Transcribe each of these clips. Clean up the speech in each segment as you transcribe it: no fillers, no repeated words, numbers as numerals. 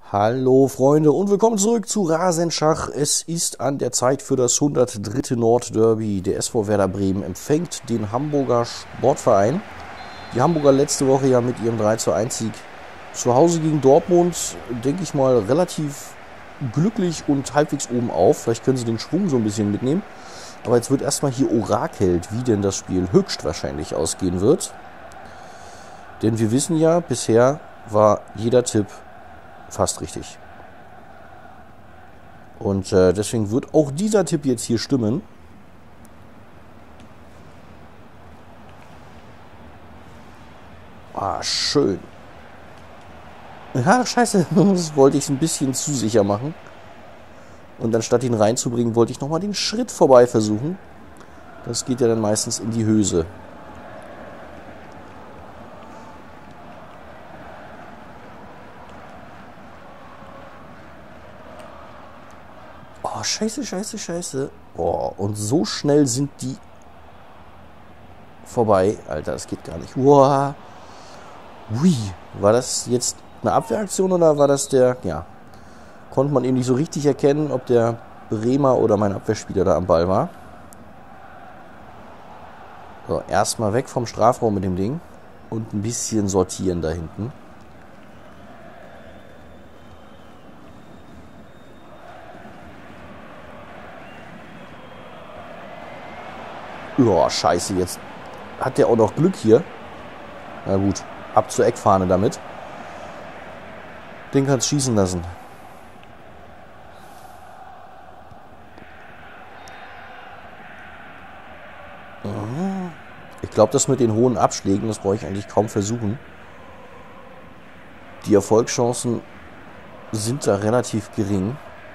Hallo Freunde und willkommen zurück zu Rasenschach. Es ist an der Zeit für das 103. Nordderby. Der SV Werder Bremen empfängt den Hamburger Sportverein. Die Hamburger letzte Woche ja mit ihrem 3:1 Sieg zu Hause gegen Dortmund, denke ich mal, relativ glücklich und halbwegs oben auf. Vielleicht können sie den Schwung so ein bisschen mitnehmen. Aber jetzt wird erstmal hier orakelt, wie denn das Spiel höchstwahrscheinlich ausgehen wird. Denn wir wissen ja, bisher war jeder Tipp fast richtig. Und deswegen wird auch dieser Tipp jetzt hier stimmen. Ah, schön. Ja, scheiße. Das wollte ich es ein bisschen zu sicher machen. Und anstatt ihn reinzubringen, wollte ich nochmal den Schritt vorbei versuchen. Das geht ja dann meistens in die Hülse. Oh, scheiße, scheiße, scheiße. Oh, und so schnell sind die vorbei. Alter, das geht gar nicht. Wow. Ui, war das jetzt eine Abwehraktion oder war das der... Ja, konnte man eben nicht so richtig erkennen, ob der Bremer oder mein Abwehrspieler da am Ball war. So, erstmal weg vom Strafraum mit dem Ding. Und ein bisschen sortieren da hinten. Ja, scheiße, jetzt hat der auch noch Glück hier. Na gut, ab zur Eckfahne damit. Den kannst schießen lassen. Ich glaube, das mit den hohen Abschlägen, das brauche ich eigentlich kaum versuchen. Die Erfolgschancen sind da relativ gering.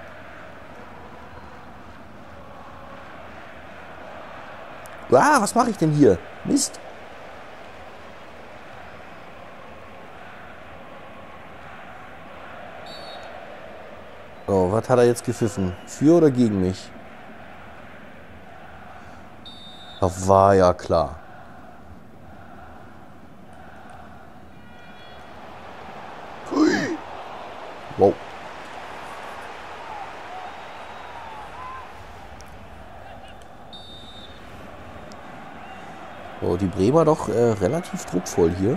Ah, was mache ich denn hier? Mist. Oh, was hat er jetzt gepfiffen? Für oder gegen mich? Das war ja klar. Hui. Wow. So, die Bremer doch relativ druckvoll hier.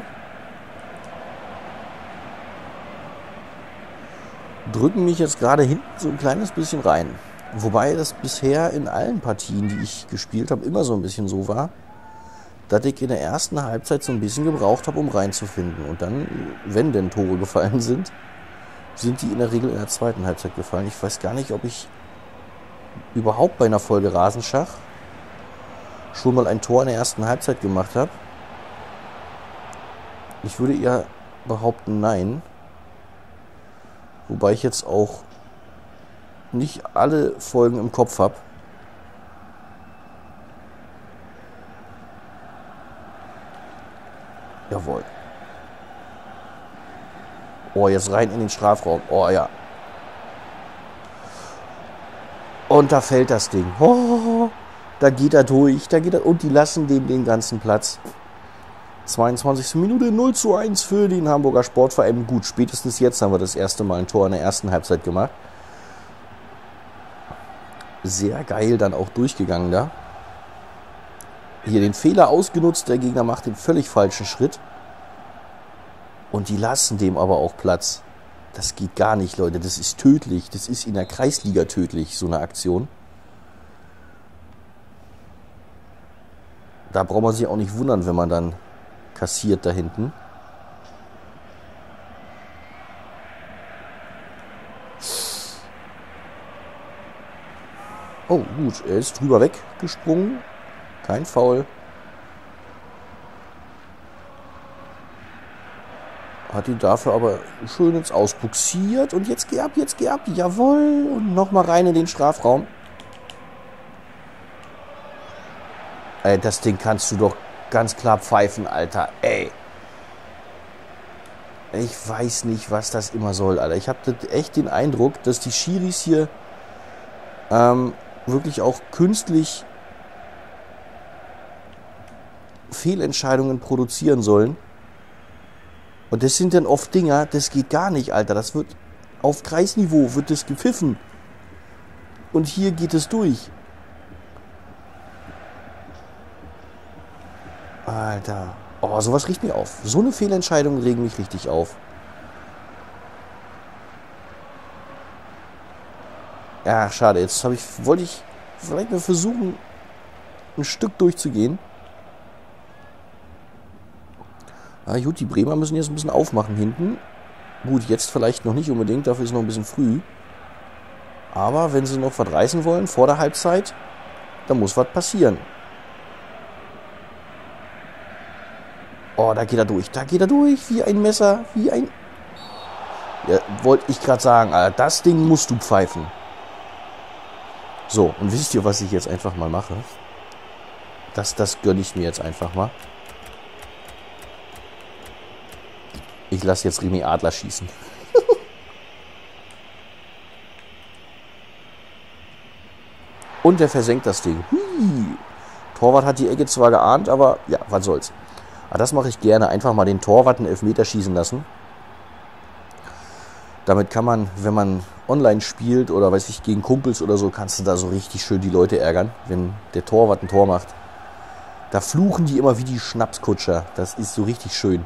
Drücken mich jetzt gerade hinten so ein kleines bisschen rein. Wobei das bisher in allen Partien, die ich gespielt habe, immer so ein bisschen so war, dass ich in der ersten Halbzeit so ein bisschen gebraucht habe, um reinzufinden. Und dann, wenn denn Tore gefallen sind, sind die in der Regel in der zweiten Halbzeit gefallen. Ich weiß gar nicht, ob ich überhaupt bei einer Folge Rasenschach schon mal ein Tor in der ersten Halbzeit gemacht habe. Ich würde eher behaupten, nein. Wobei ich jetzt auch nicht alle Folgen im Kopf habe. Jawohl. Oh, jetzt rein in den Strafraum. Oh ja. Und da fällt das Ding. Oh, da geht er durch. Da geht er. Und die lassen dem den ganzen Platz. 22. Minute 0:1 für den Hamburger Sportverein. Gut, spätestens jetzt haben wir das erste Mal ein Tor in der ersten Halbzeit gemacht. Sehr geil dann auch durchgegangen da. Hier den Fehler ausgenutzt. Der Gegner macht den völlig falschen Schritt. Und die lassen dem aber auch Platz. Das geht gar nicht, Leute. Das ist tödlich. Das ist in der Kreisliga tödlich, so eine Aktion. Da braucht man sich auch nicht wundern, wenn man dann kassiert da hinten. Oh, gut. Er ist drüber weggesprungen. Kein Foul. Hat ihn dafür aber schön ins Ausbuxiert. Und jetzt geh ab, jetzt geh ab. Jawohl. Und nochmal rein in den Strafraum. Ey, das Ding kannst du doch ganz klar pfeifen, Alter. Ey. Ich weiß nicht, was das immer soll, Alter. Ich habe echt den Eindruck, dass die Schiris hier wirklich auch künstlich Fehlentscheidungen produzieren sollen. Und das sind dann oft Dinger, das geht gar nicht, Alter. Das wird Auf Kreisniveau wird es gepfiffen. Und hier geht es durch. Alter. Oh, sowas riecht mir auf. So eine Fehlentscheidung regt mich richtig auf. Ja, schade. Jetzt wollte ich vielleicht mal versuchen, ein Stück durchzugehen. Ah, gut, die Bremer müssen jetzt ein bisschen aufmachen hinten. Gut, jetzt vielleicht noch nicht unbedingt, dafür ist es noch ein bisschen früh. Aber wenn sie noch was reißen wollen vor der Halbzeit, dann muss was passieren. Oh, da geht er durch. Da geht er durch. Wie ein Messer. Wie ein... Ja, wollte ich gerade sagen, Alter, das Ding musst du pfeifen. So, und wisst ihr, was ich jetzt einfach mal mache? Das gönne ich mir jetzt einfach mal. Ich lasse jetzt Remy Adler schießen. Und der versenkt das Ding. Hui. Torwart hat die Ecke zwar geahnt, aber ja, was soll's. Aber das mache ich gerne. Einfach mal den Torwart einen Elfmeter schießen lassen. Damit kann man, wenn man online spielt oder weiß ich, gegen Kumpels oder so, kannst du da so richtig schön die Leute ärgern, wenn der Torwart ein Tor macht. Da fluchen die immer wie die Schnapskutscher. Das ist so richtig schön.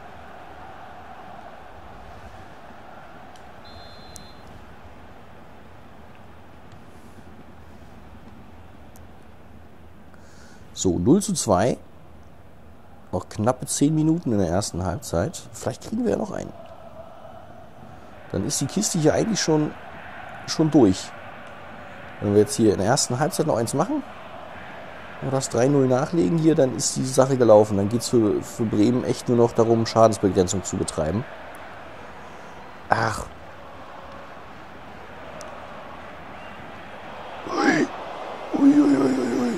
So, 0:2. Noch knappe 10 Minuten in der ersten Halbzeit. Vielleicht kriegen wir ja noch einen. Dann ist die Kiste hier eigentlich schon durch. Wenn wir jetzt hier in der ersten Halbzeit noch eins machen und das 3:0 nachlegen hier, dann ist die Sache gelaufen. Dann geht es für Bremen echt nur noch darum, Schadensbegrenzung zu betreiben. Ach. Ui. Ui, ui, ui, ui.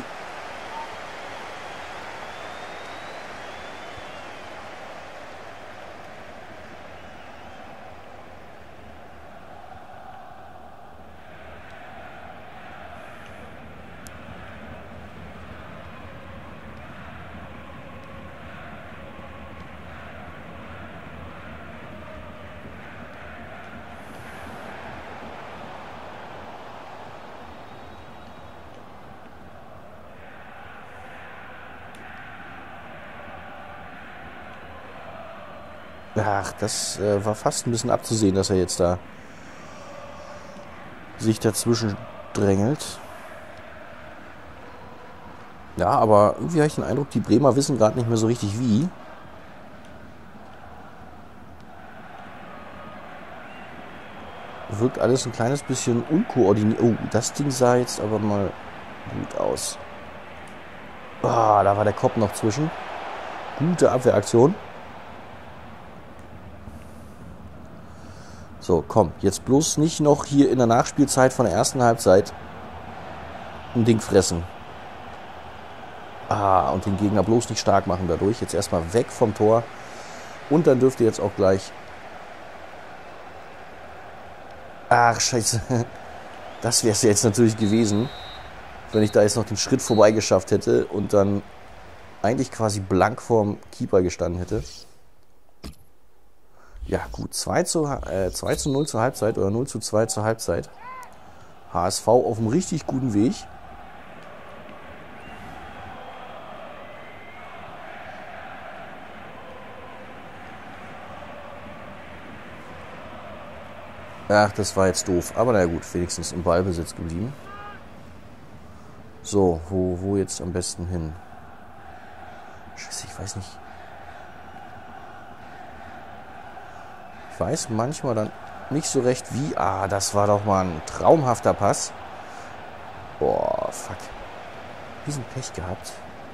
Ach, das war fast ein bisschen abzusehen, dass er jetzt da sich dazwischen drängelt. Ja, aber irgendwie habe ich den Eindruck, die Bremer wissen gerade nicht mehr so richtig wie. Wirkt alles ein kleines bisschen unkoordiniert. Oh, das Ding sah jetzt aber mal gut aus. Ah, da war der Kopf noch zwischen. Gute Abwehraktion. So, komm, jetzt bloß nicht noch hier in der Nachspielzeit von der ersten Halbzeit ein Ding fressen. Ah, und den Gegner bloß nicht stark machen dadurch. Jetzt erstmal weg vom Tor. Und dann dürfte jetzt auch gleich... Ach, scheiße. Das wäre es jetzt natürlich gewesen, wenn ich da jetzt noch den Schritt vorbei geschafft hätte und dann eigentlich quasi blank vorm Keeper gestanden hätte. Ja, gut. 2:0 zur Halbzeit oder 0:2 zur Halbzeit. HSV auf einem richtig guten Weg. Ach, das war jetzt doof. Aber naja gut, wenigstens im Ballbesitz geblieben. So, wo jetzt am besten hin? Scheiße, ich weiß nicht. Ich weiß manchmal dann nicht so recht wie... Ah, das war doch mal ein traumhafter Pass. Boah, fuck. Riesen Pech gehabt.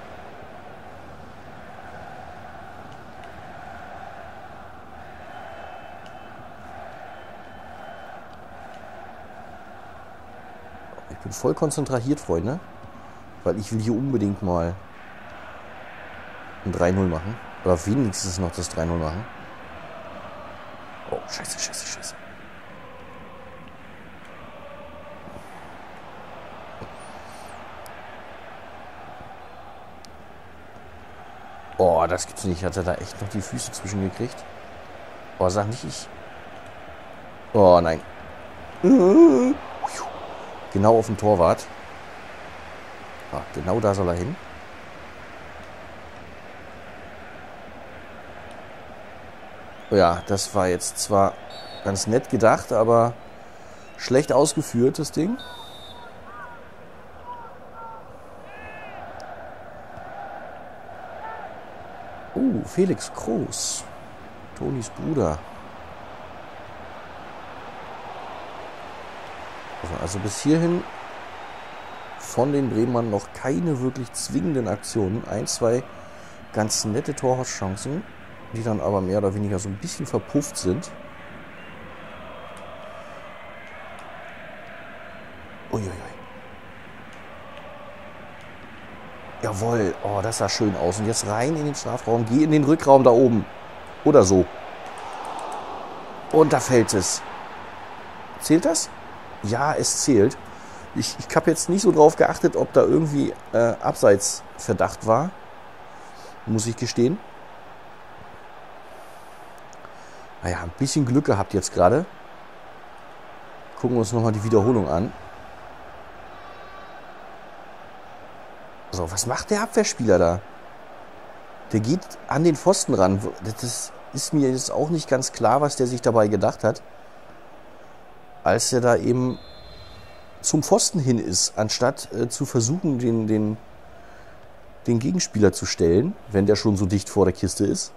Ich bin voll konzentriert, Freunde. Weil ich will hier unbedingt mal ein 3:0 machen. Oder wenigstens noch das 3:0 machen. Oh, scheiße, scheiße, scheiße. Oh, das gibt's nicht. Hat er da echt noch die Füße zwischengekriegt? Oh, sag nicht ich. Oh nein. Genau auf den Torwart. Ah, genau da soll er hin. Ja, das war jetzt zwar ganz nett gedacht, aber schlecht ausgeführt, das Ding. Felix Groß. Tonis Bruder. Also bis hierhin von den Bremern noch keine wirklich zwingenden Aktionen. Ein, zwei ganz nette Torchancen, die dann aber mehr oder weniger so ein bisschen verpufft sind. Uiuiui. Jawohl, oh, das sah schön aus. Und jetzt rein in den Strafraum, geh in den Rückraum da oben. Oder so. Und da fällt es. Zählt das? Ja, es zählt. Ich habe jetzt nicht so drauf geachtet, ob da irgendwie Abseitsverdacht war. Muss ich gestehen. Naja, ein bisschen Glück gehabt jetzt gerade. Gucken wir uns nochmal die Wiederholung an. So, was macht der Abwehrspieler da? Der geht an den Pfosten ran. Das ist mir jetzt auch nicht ganz klar, was der sich dabei gedacht hat. Als er da eben zum Pfosten hin ist, anstatt zu versuchen, den Gegenspieler zu stellen, wenn der schon so dicht vor der Kiste ist.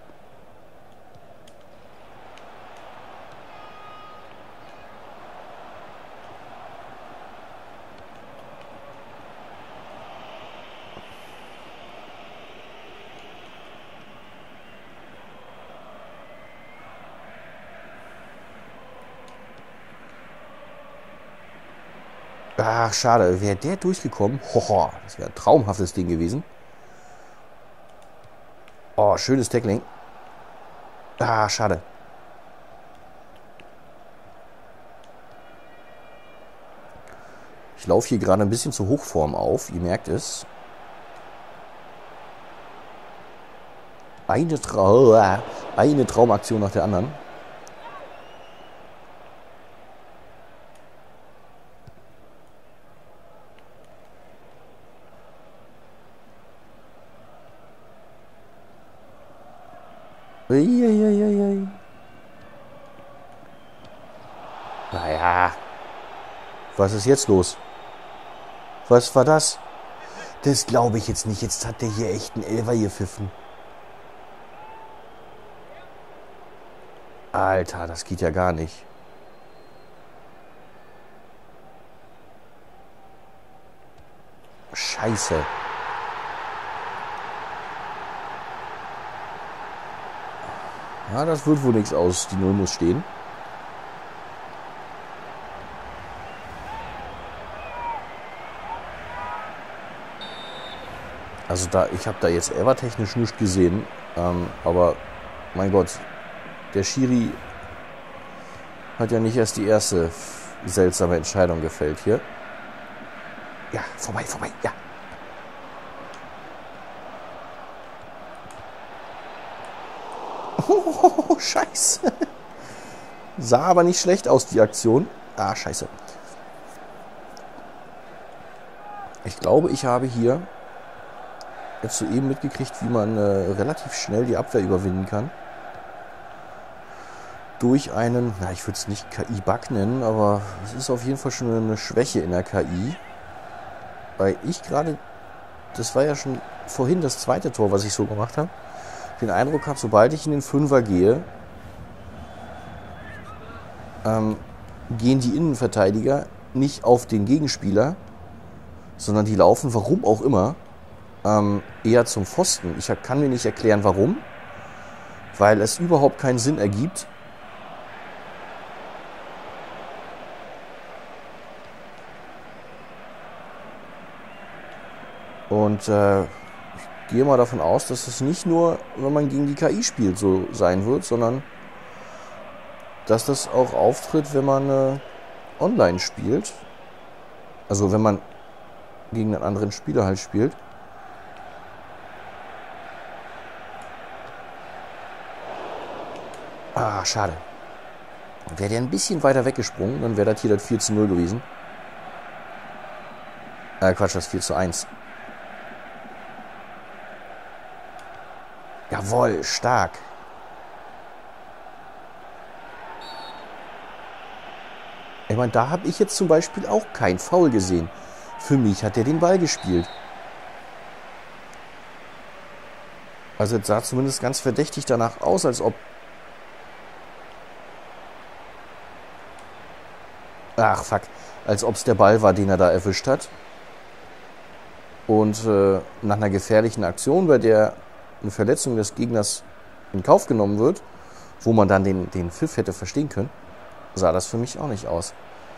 Ach, schade. Wäre der durchgekommen? Hoho, das wäre ein traumhaftes Ding gewesen. Oh, schönes Tackling. Ah, schade. Ich laufe hier gerade ein bisschen zur Hochform auf. Ihr merkt es. Eine Traumaktion nach der anderen. Uiuiuiui. Naja. Was ist jetzt los? Was war das? Das glaube ich jetzt nicht. Jetzt hat der hier echt einen Elfer gepfiffen. Alter, das geht ja gar nicht. Scheiße. Ja, das wird wohl nichts aus. Die Null muss stehen. Also ich habe da jetzt elfertechnisch nichts gesehen. Aber mein Gott, der Schiri hat ja nicht erst die erste seltsame Entscheidung gefällt hier. Ja, vorbei, ja. Oh, scheiße. Sah aber nicht schlecht aus, die Aktion. Ah, scheiße. Ich glaube, ich habe hier jetzt soeben mitgekriegt, wie man relativ schnell die Abwehr überwinden kann. Durch einen, na, ich würde es nicht KI-Bug nennen, aber es ist auf jeden Fall schon eine Schwäche in der KI. Weil ich gerade, das war ja schon vorhin das zweite Tor, was ich so gemacht habe, den Eindruck habe, sobald ich in den Fünfer gehe, gehen die Innenverteidiger nicht auf den Gegenspieler, sondern die laufen, warum auch immer, eher zum Pfosten. Ich kann mir nicht erklären, warum, weil es überhaupt keinen Sinn ergibt. Und ich gehe mal davon aus, dass es nicht nur, wenn man gegen die KI spielt, so sein wird, sondern dass das auch auftritt, wenn man online spielt. Also wenn man gegen einen anderen Spieler halt spielt. Ah, schade. Wäre der ein bisschen weiter weggesprungen, dann wäre das hier das 4:0 gewesen. Quatsch, das 4:1. Jawohl, stark. Ich meine, da habe ich jetzt zum Beispiel auch kein Foul gesehen. Für mich hat er den Ball gespielt. Also es sah zumindest ganz verdächtig danach aus, als ob... Ach, fuck. Als ob es der Ball war, den er da erwischt hat. Und nach einer gefährlichen Aktion, bei der eine Verletzung des Gegners in Kauf genommen wird, wo man dann den Pfiff hätte verstehen können, sah das für mich auch nicht aus.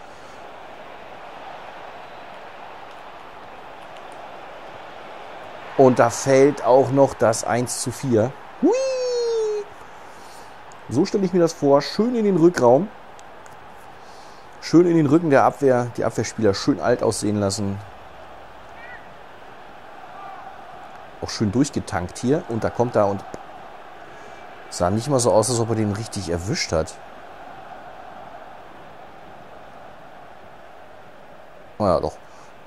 Und da fällt auch noch das 1:4. Hui! So stelle ich mir das vor. Schön in den Rückraum. Schön in den Rücken der Abwehr. Die Abwehrspieler schön alt aussehen lassen. Auch schön durchgetankt hier. Und da kommt er und sah nicht mal so aus, als ob er den richtig erwischt hat. Ja, doch.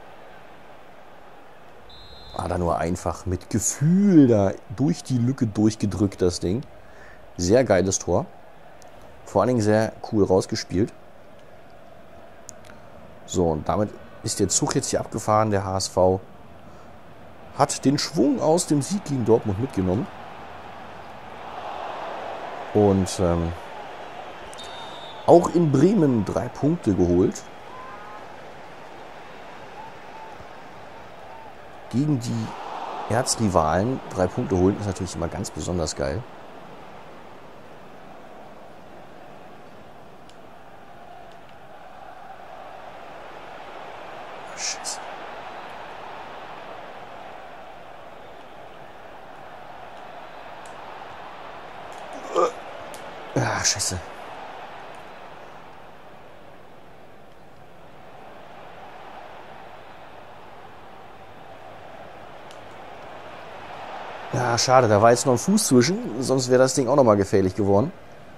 Hat er nur einfach mit Gefühl da durch die Lücke durchgedrückt, das Ding. Sehr geiles Tor. Vor allen Dingen sehr cool rausgespielt. So, und damit ist der Zug jetzt hier abgefahren. Der HSV hat den Schwung aus dem Sieg gegen Dortmund mitgenommen. Und auch in Bremen 3 Punkte geholt. Gegen die Erzrivalen 3 Punkte holen ist natürlich immer ganz besonders geil. Scheiße. Ach, scheiße. Ja, schade, da war jetzt noch ein Fuß zwischen, sonst wäre das Ding auch nochmal gefährlich geworden.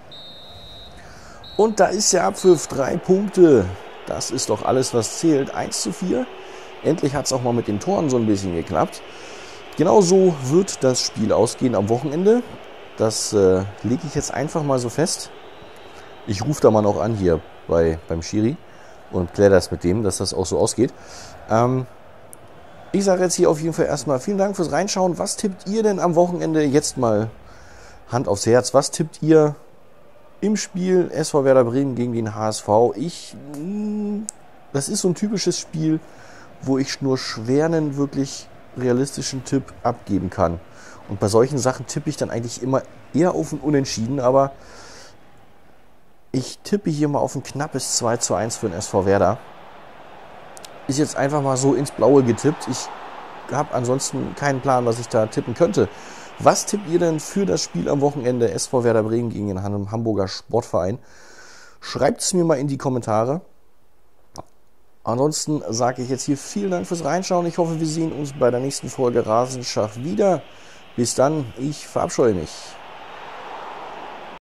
Und da ist der Abpfiff, 3 Punkte. Das ist doch alles, was zählt. 1:4. Endlich hat es auch mal mit den Toren so ein bisschen geklappt. Genauso wird das Spiel ausgehen am Wochenende. Das lege ich jetzt einfach mal so fest. Ich rufe da mal noch an hier beim Schiri und kläre das mit dem, dass das auch so ausgeht. Ich sage jetzt hier auf jeden Fall erstmal vielen Dank fürs Reinschauen. Was tippt ihr denn am Wochenende? Jetzt mal Hand aufs Herz. Was tippt ihr im Spiel SV Werder Bremen gegen den HSV? Das ist so ein typisches Spiel, wo ich nur schwer einen wirklich realistischen Tipp abgeben kann. Und bei solchen Sachen tippe ich dann eigentlich immer eher auf ein Unentschieden. Aber ich tippe hier mal auf ein knappes 2:1 für den SV Werder. Ist jetzt einfach mal so ins Blaue getippt. Ich habe ansonsten keinen Plan, was ich da tippen könnte. Was tippt ihr denn für das Spiel am Wochenende SV Werder Bremen gegen den Hamburger Sportverein? Schreibt es mir mal in die Kommentare. Ansonsten sage ich jetzt hier vielen Dank fürs Reinschauen. Ich hoffe, wir sehen uns bei der nächsten Folge Rasenschach wieder. Bis dann, ich verabscheue mich.